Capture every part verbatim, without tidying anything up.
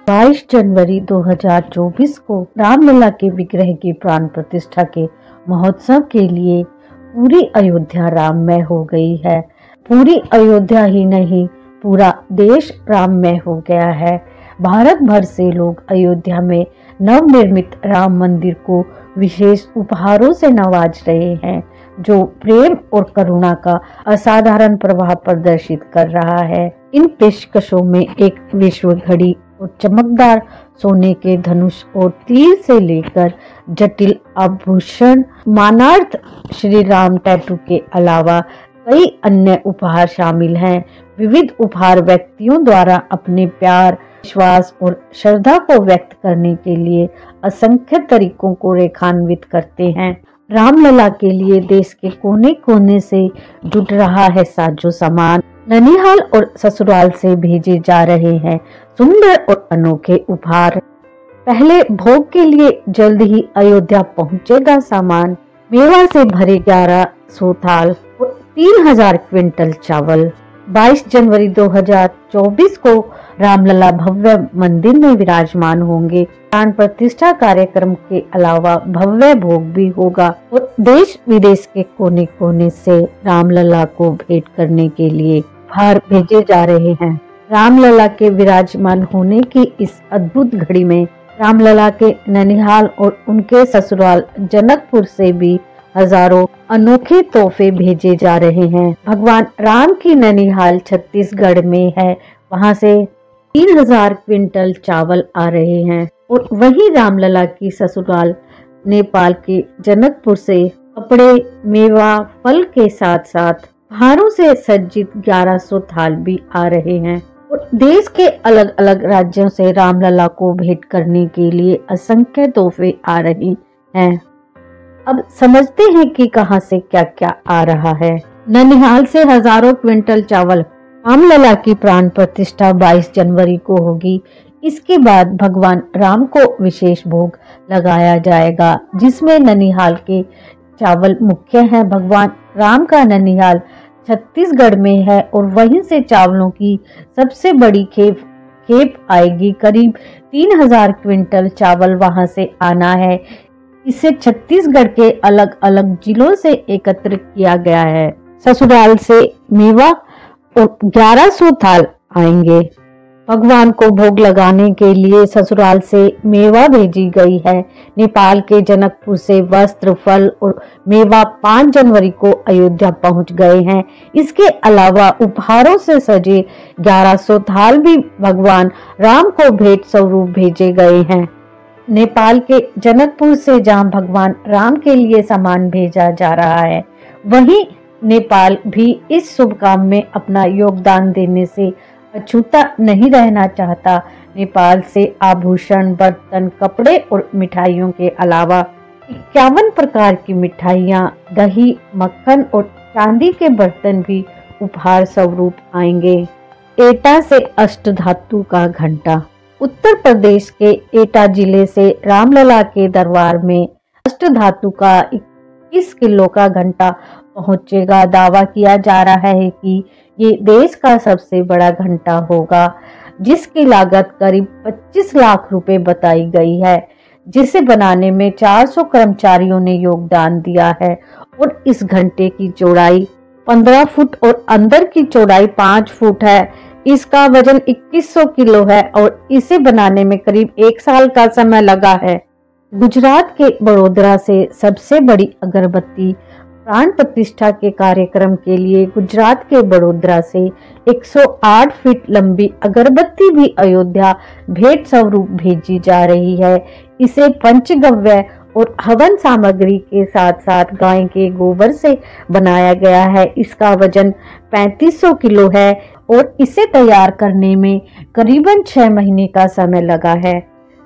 बाईस जनवरी दो हज़ार चौबीस को रामलला के विग्रह की प्राण प्रतिष्ठा के महोत्सव के लिए पूरी अयोध्या राममय हो गई है। पूरी अयोध्या ही नहीं, पूरा देश राममय हो गया है। भारत भर से लोग अयोध्या में नवनिर्मित राम मंदिर को विशेष उपहारों से नवाज रहे हैं, जो प्रेम और करुणा का असाधारण प्रभाव प्रदर्शित कर रहा है। इन पेशकशों में एक विश्व घड़ी और चमकदार सोने के धनुष और तीर से लेकर जटिल आभूषण मानार्थ श्री राम टैटू के अलावा कई अन्य उपहार शामिल हैं। विविध उपहार व्यक्तियों द्वारा अपने प्यार, विश्वास और श्रद्धा को व्यक्त करने के लिए असंख्य तरीकों को रेखान्वित करते हैं। रामलला के लिए देश के कोने कोने से जुट रहा है साजो सामान। ननिहाल और ससुराल से भेजे जा रहे हैं सुंदर और अनोखे उपहार। पहले भोग के लिए जल्द ही अयोध्या पहुंचेगा सामान। मेवा से भरे ग्यारह सौ थाल और तीन हजार क्विंटल चावल। बाईस जनवरी दो हज़ार चौबीस को रामलला भव्य मंदिर में विराजमान होंगे। प्राण प्रतिष्ठा कार्यक्रम के अलावा भव्य भोग भी होगा और देश विदेश के कोने कोने से रामलला को भेंट करने के लिए उपहार भेजे जा रहे हैं। रामलला के विराजमान होने की इस अद्भुत घड़ी में रामलला के ननिहाल और उनके ससुराल जनकपुर से भी हजारों अनोखे तोहफे भेजे जा रहे हैं। भगवान राम की ननिहाल छत्तीसगढ़ में है, वहां से तीन हजार क्विंटल चावल आ रहे हैं और वही रामलला की ससुराल नेपाल के जनकपुर से कपड़े, मेवा, फल के साथ साथ उपहारों से सज्जित ग्यारह सौ थाल भी आ रहे हैं और देश के अलग अलग राज्यों से रामलला को भेंट करने के लिए असंख्य तोहफे आ रहे हैं। अब समझते हैं कि कहां से क्या क्या आ रहा है। ननिहाल से हजारों क्विंटल चावल। रामलला की प्राण प्रतिष्ठा बाईस जनवरी को होगी। इसके बाद भगवान राम को विशेष भोग लगाया जाएगा, जिसमें ननिहाल के चावल मुख्य हैं। भगवान राम का ननिहाल छत्तीसगढ़ में है और वहीं से चावलों की सबसे बड़ी खेप खेप आएगी। करीब तीन हजार क्विंटल चावल वहां से आना है। इसे छत्तीसगढ़ के अलग अलग जिलों से एकत्र किया गया है। ससुराल से मेवा और ग्यारह सौ थाल आएंगे। भगवान को भोग लगाने के लिए ससुराल से मेवा भेजी गई है। नेपाल के जनकपुर से वस्त्र, फल और मेवा पाँच जनवरी को अयोध्या पहुंच गए हैं। इसके अलावा उपहारों से सजे ग्यारह सौ थाल भी भगवान राम को भेंट स्वरूप भेजे गए हैं। नेपाल के जनकपुर से जहां भगवान राम के लिए सामान भेजा जा रहा है, वहीं नेपाल भी इस शुभ काम में अपना योगदान देने से अछूता नहीं रहना चाहता। नेपाल से आभूषण, बर्तन, कपड़े और मिठाइयों के अलावा इक्यावन प्रकार की मिठाइयाँ, दही, मक्खन और चांदी के बर्तन भी उपहार स्वरूप आएंगे। एटा से अष्टधातु का घंटा। उत्तर प्रदेश के एटा जिले से रामलला के दरबार में अष्टधातु का इक्कीस किलो का घंटा पहुंचेगा। दावा किया जा रहा है कि ये देश का सबसे बड़ा घंटा होगा, जिसकी लागत करीब पच्चीस लाख रुपए बताई गई है, जिसे बनाने में चार सौ कर्मचारियों ने योगदान दिया है और इस घंटे की चौड़ाई पंद्रह फुट और अंदर की चौड़ाई पाँच फुट है। इसका वजन इक्कीस सौ किलो है और इसे बनाने में करीब एक साल का समय लगा है। गुजरात के बड़ोदरा से सबसे बड़ी अगरबत्ती। प्राण प्रतिष्ठा के कार्यक्रम के लिए गुजरात के बड़ोदरा से एक सौ आठ फीट लंबी अगरबत्ती भी अयोध्या भेंट स्वरूप भेजी जा रही है। इसे पंचगव्य और हवन सामग्री के साथ साथ गाय के गोबर से बनाया गया है। इसका वजन पैंतीस सौ किलो है और इसे तैयार करने में करीबन छह महीने का समय लगा है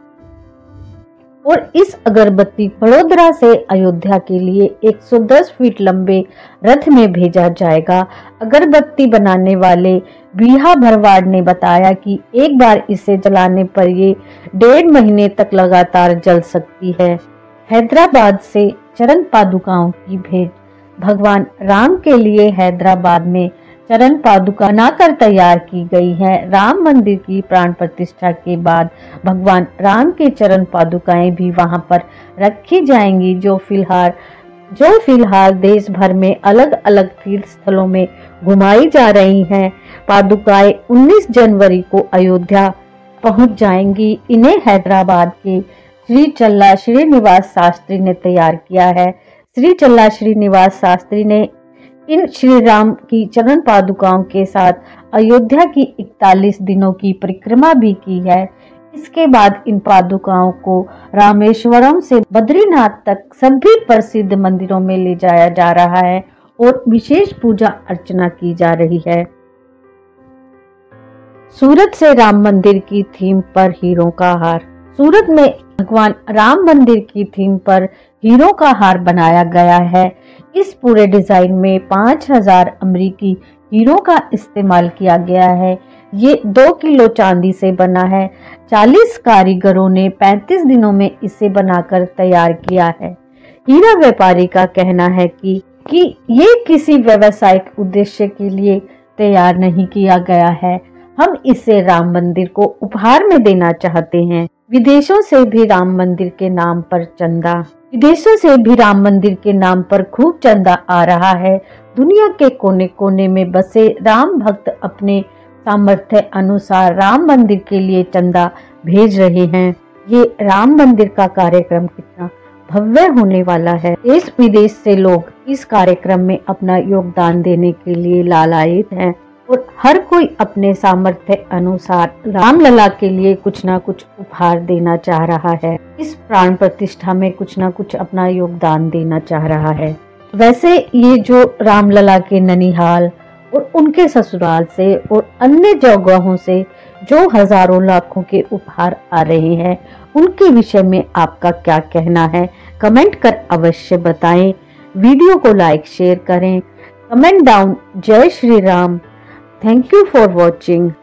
और इस अगरबत्ती बड़ोदरा से अयोध्या के लिए एक सौ दस फीट लंबे रथ में भेजा जाएगा। अगरबत्ती बनाने वाले बिहा भरवाड़ ने बताया कि एक बार इसे जलाने पर ये डेढ़ महीने तक लगातार जल सकती है। हैदराबाद से चरण पादुकाओं की भेंट। भगवान राम के लिए हैदराबाद में चरण पादुका बनाकर तैयार की गई है। राम मंदिर की प्राण प्रतिष्ठा के बाद भगवान राम के चरण पादुकाएं भी वहां पर रखी जाएंगी, जो फिलहाल जो फिलहाल देश भर में अलग अलग तीर्थ स्थलों में घुमाई जा रही हैं। पादुकाएं उन्नीस जनवरी को अयोध्या पहुंच जाएंगी। इन्हें हैदराबाद के श्री चल्ला श्रीनिवास शास्त्री ने तैयार किया है। श्री चल्ला श्रीनिवास शास्त्री ने इन श्री राम की चरण पादुकाओं के साथ अयोध्या की इकतालीस दिनों की परिक्रमा भी की है। इसके बाद इन पादुकाओं को रामेश्वरम से बद्रीनाथ तक सभी प्रसिद्ध मंदिरों में ले जाया जा रहा है और विशेष पूजा अर्चना की जा रही है। सूरत से राम मंदिर की थीम पर हीरों का हार। सूरत में भगवान राम मंदिर की थीम पर हीरों का हार बनाया गया है। इस पूरे डिजाइन में पाँच हजार अमरीकी हीरों का इस्तेमाल किया गया है। ये दो किलो चांदी से बना है। चालीस कारीगरों ने पैंतीस दिनों में इसे बनाकर तैयार किया है। हीरा व्यापारी का कहना है कि कि ये किसी व्यावसायिक उद्देश्य के लिए तैयार नहीं किया गया है। हम इसे राम मंदिर को उपहार में देना चाहते हैं। विदेशों से भी राम मंदिर के नाम पर चंदा विदेशों से भी राम मंदिर के नाम पर खूब चंदा आ रहा है। दुनिया के कोने कोने में बसे राम भक्त अपने सामर्थ्य अनुसार राम मंदिर के लिए चंदा भेज रहे हैं। ये राम मंदिर का कार्यक्रम कितना भव्य होने वाला है। देश विदेश से लोग इस कार्यक्रम में अपना योगदान देने के लिए लालायित हैं और हर कोई अपने सामर्थ्य अनुसार रामलला के लिए कुछ ना कुछ उपहार देना चाह रहा है। इस प्राण प्रतिष्ठा में कुछ ना कुछ अपना योगदान देना चाह रहा है। वैसे ये जो रामलला के ननिहाल और उनके ससुराल से और अन्य जगहों से जो हजारों लाखों के उपहार आ रहे हैं, उनके विषय में आपका क्या कहना है, कमेंट कर अवश्य बताएं। वीडियो को लाइक शेयर करें, कमेंट डाउन जय Shri Ram. Thank you for watching.